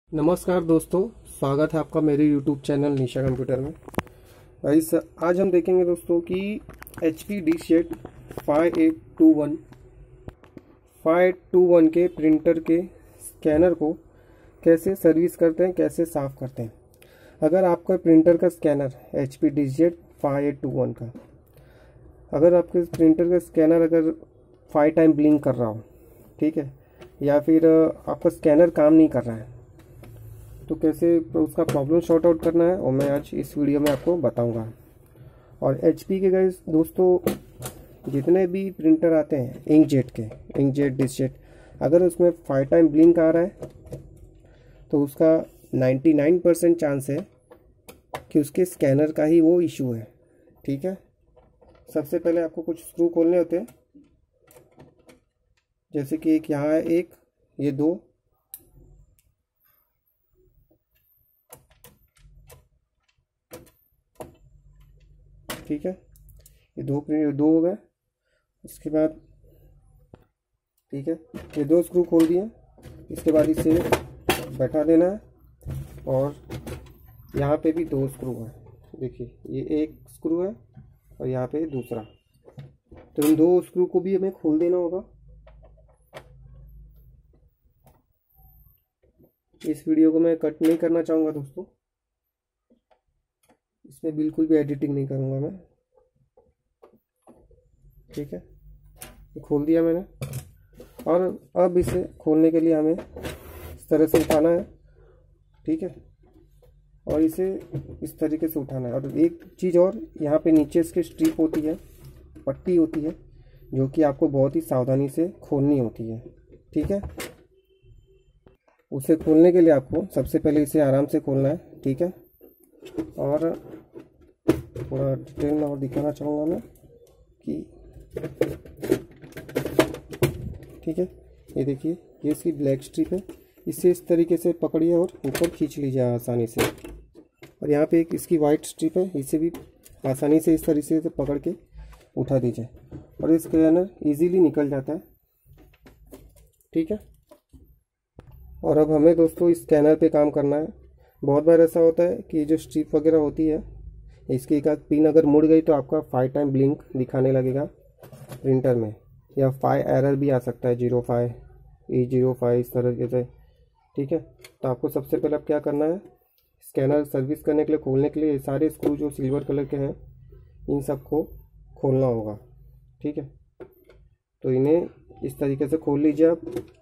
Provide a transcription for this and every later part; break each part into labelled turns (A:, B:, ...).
A: नमस्कार दोस्तों, स्वागत है आपका मेरे YouTube चैनल निशा कंप्यूटर में। गाइस, आज हम देखेंगे दोस्तों कि HP DCET 5821 के प्रिंटर के स्कैनर को कैसे सर्विस करते हैं, कैसे साफ़ करते हैं। अगर आपका प्रिंटर का स्कैनर HP DCET 5821 का, अगर आपके प्रिंटर का स्कैनर अगर 5 टाइम ब्लिंक कर रहा हो, ठीक है, या फिर आपका स्कैनर काम नहीं कर रहा है, तो कैसे उसका प्रॉब्लम सॉर्ट आउट करना है और मैं आज इस वीडियो में आपको बताऊंगा। और HP के गाइस दोस्तों, जितने भी प्रिंटर आते हैं इंकजेट डिस्जेट, अगर उसमें 5 टाइम ब्लिंक आ रहा है तो उसका 99% चांस है कि उसके स्कैनर का ही वो इशू है। ठीक है, सबसे पहले आपको कुछ स्क्रू खोलने होते हैं, जैसे कि एक यहाँ है, एक ये दो, ठीक है, ये दो हो गए। इसके बाद ठीक है, ये दो स्क्रू खोल दिए। इसके बाद इसे बैठा देना है और यहाँ पे भी दो स्क्रू है। देखिए, ये एक स्क्रू है और यहाँ पे दूसरा, तो इन दो स्क्रू को भी हमें खोल देना होगा। इस वीडियो को मैं कट नहीं करना चाहूँगा दोस्तों, इसमें बिल्कुल भी एडिटिंग नहीं करूँगा मैं। ठीक है, ये खोल दिया मैंने। और अब इसे खोलने के लिए हमें इस तरह से उठाना है, ठीक है, और इसे इस तरीके से उठाना है। और एक चीज़ और, यहाँ पे नीचे इसकी स्ट्रिप होती है, पट्टी होती है, जो कि आपको बहुत ही सावधानी से खोलनी होती है। ठीक है, उसे खोलने के लिए आपको सबसे पहले इसे आराम से खोलना है। ठीक है, और थोड़ा डिटेल में और दिखाना चाहूँगा मैं कि ठीक है, ये देखिए, ये इसकी ब्लैक स्ट्रिप है। इसे इस तरीके से पकड़िए और ऊपर खींच लीजिए आसानी से। और यहाँ पे एक इसकी वाइट स्ट्रिप है, इसे भी आसानी से इस तरीके से पकड़ के उठा दीजिए और ये स्कैनर इजीली निकल जाता है। ठीक है, और अब हमें दोस्तों इस स्कैनर पे काम करना है। बहुत बार ऐसा होता है कि जो स्ट्रिप वगैरह होती है, इसकी एक आध पिन अगर मुड़ गई तो आपका 5 टाइम ब्लिंक दिखाने लगेगा प्रिंटर में, या 5 एरर भी आ सकता है, 05 E05 इस तरह से। ठीक है, तो आपको सबसे पहले अब क्या करना है, स्कैनर सर्विस करने के लिए, खोलने के लिए ये सारे स्क्रू जो सिल्वर कलर के हैं, इन सबको खोलना होगा। ठीक है, तो इन्हें इस तरीके से खोल लीजिए आप।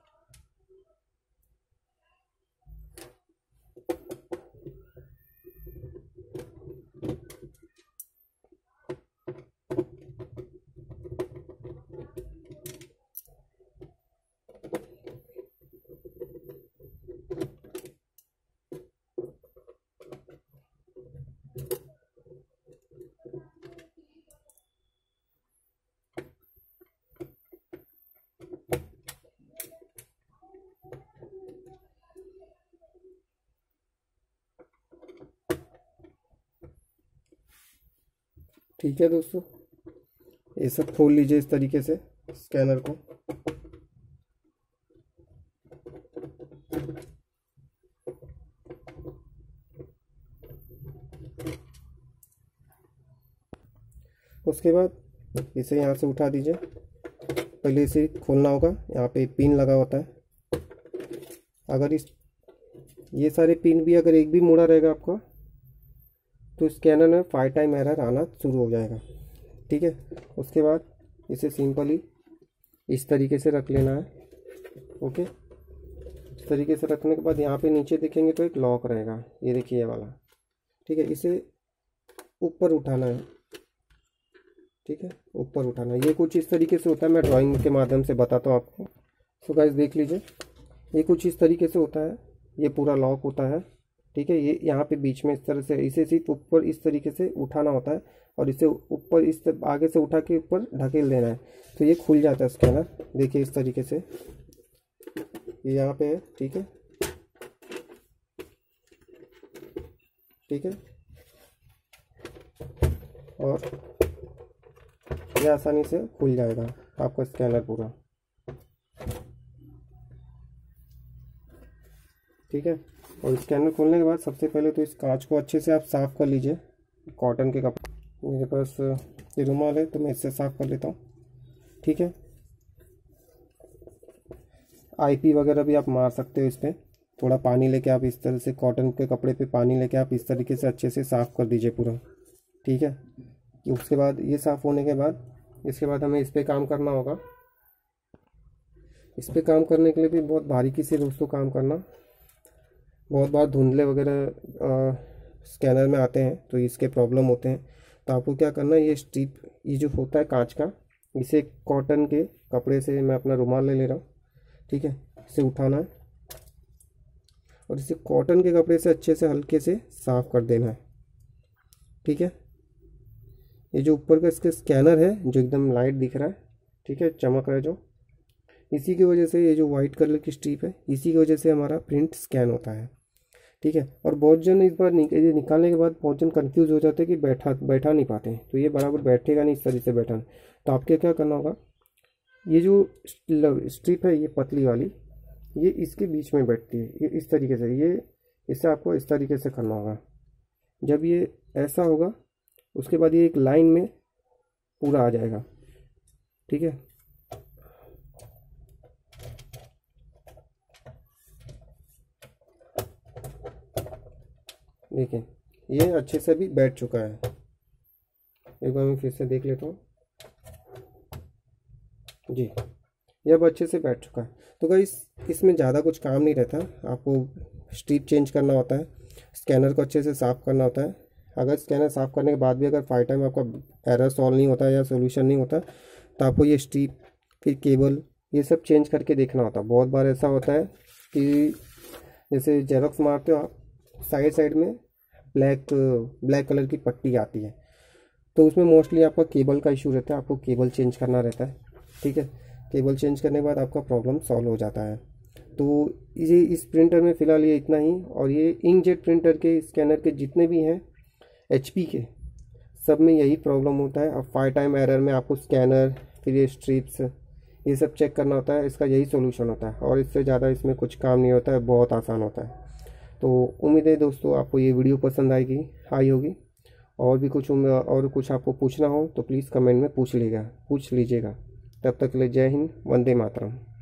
A: ठीक है दोस्तों, ये सब खोल लीजिए इस तरीके से स्कैनर को। उसके बाद इसे यहाँ से उठा दीजिए। पहले इसे खोलना होगा, यहाँ पे पिन लगा होता है। अगर ये सारे पिन भी अगर एक भी मुड़ा रहेगा आपका, तो स्कैनर में 5 टाइम एरर आना शुरू हो जाएगा। ठीक है, उसके बाद इसे सिंपली इस तरीके से रख लेना है। ओके, इस तरीके से रखने के बाद यहाँ पे नीचे देखेंगे तो एक लॉक रहेगा, ये देखिए, ये वाला। ठीक है, इसे ऊपर उठाना है। ठीक है, ऊपर उठाना है। ये कुछ इस तरीके से होता है, मैं ड्राइंग के माध्यम से बताता हूँ आपको। सो गाइस देख लीजिए, ये कुछ इस तरीके से होता है, ये पूरा लॉक होता है। ठीक है, ये यहाँ पे बीच में इस तरह से इसे सिर्फ ऊपर इस तरीके से उठाना होता है और इसे ऊपर इस आगे से उठा के ऊपर ढकेल देना है, तो ये खुल जाता है स्कैनर। देखिए इस तरीके से, ये यहाँ पे है। ठीक है, ठीक है, और ये आसानी से खुल जाएगा आपका स्कैनर पूरा। ठीक है, और स्कैनर खोलने के बाद सबसे पहले तो इस कांच को अच्छे से आप साफ़ कर लीजिए कॉटन के कपड़े। मेरे पास ये रुमाल है तो मैं इससे साफ़ कर लेता हूँ। ठीक है, आईपी वगैरह भी आप मार सकते हो इस पर। थोड़ा पानी लेके आप इस तरह से कॉटन के कपड़े पे पानी लेके आप इस तरीके से अच्छे से साफ़ कर दीजिए पूरा। ठीक है, उसके बाद ये साफ़ होने के बाद इसके बाद हमें इस पर काम करना होगा। इस पर काम करने के लिए भी बहुत बारीकी से दोस्तों काम करना। बहुत बार धुंधले वगैरह स्कैनर में आते हैं तो इसके प्रॉब्लम होते हैं। तो आपको क्या करना है, ये स्ट्रिप ये जो होता है कांच का, इसे कॉटन के कपड़े से मैं अपना रुमाल ले रहा हूँ। ठीक है, इसे उठाना है और इसे कॉटन के कपड़े से अच्छे से हल्के से साफ़ कर देना है। ठीक है, ये जो ऊपर का इसका स्कैनर है जो एकदम लाइट दिख रहा है, ठीक है, चमक रहा है जो, इसी की वजह से ये जो वाइट कलर की स्ट्रिप है इसी की वजह से हमारा प्रिंट स्कैन होता है। ठीक है, और बहुत जन इस बार ये निकालने के बाद बहुत जन कन्फ्यूज़ हो जाते हैं कि बैठा नहीं पाते हैं, तो ये बराबर बैठेगा नहीं इस तरीके से बैठा। तो आपके क्या करना होगा, ये जो स्ट्रिप है ये पतली वाली, ये इसके बीच में बैठती है, ये इस तरीके से, ये इसे आपको इस तरीके से करना होगा। जब ये ऐसा होगा उसके बाद ये एक लाइन में पूरा आ जाएगा। ठीक है, देखिए ये अच्छे से भी बैठ चुका है। एक बार मैं फिर से देख लेता हूँ जी, ये अब अच्छे से बैठ चुका है। तो गाइस इसमें ज़्यादा कुछ काम नहीं रहता, आपको स्ट्रिप चेंज करना होता है, स्कैनर को अच्छे से साफ़ करना होता है। अगर स्कैनर साफ़ करने के बाद भी अगर 5 टाइम आपका एरर सॉल्व नहीं होता या सोल्यूशन नहीं होता तो आपको ये स्ट्रिप फिर केबल ये सब चेंज करके देखना होता है। बहुत बार ऐसा होता है कि जैसे जेरॉक्स मारते हो आप, साइड साइड में ब्लैक कलर की पट्टी आती है, तो उसमें मोस्टली आपका केबल का इशू रहता है, आपको केबल चेंज करना रहता है। ठीक है, केबल चेंज करने के बाद आपका प्रॉब्लम सॉल्व हो जाता है। तो ये इस प्रिंटर में फ़िलहाल ये इतना ही। और ये इंकजेट प्रिंटर के स्कैनर के जितने भी हैं HP के, सब में यही प्रॉब्लम होता है। अब 5 टाइम एरर में आपको स्कैनर फिर ये स्ट्रिप्स ये सब चेक करना होता है, इसका यही सोल्यूशन होता है और इससे ज़्यादा इसमें कुछ काम नहीं होता है, बहुत आसान होता है। तो उम्मीद है दोस्तों आपको ये वीडियो पसंद आई होगी। और भी कुछ आपको पूछना हो तो प्लीज़ कमेंट में पूछ लीजिएगा। तब तक के लिए जय हिंद, वंदे मातरम।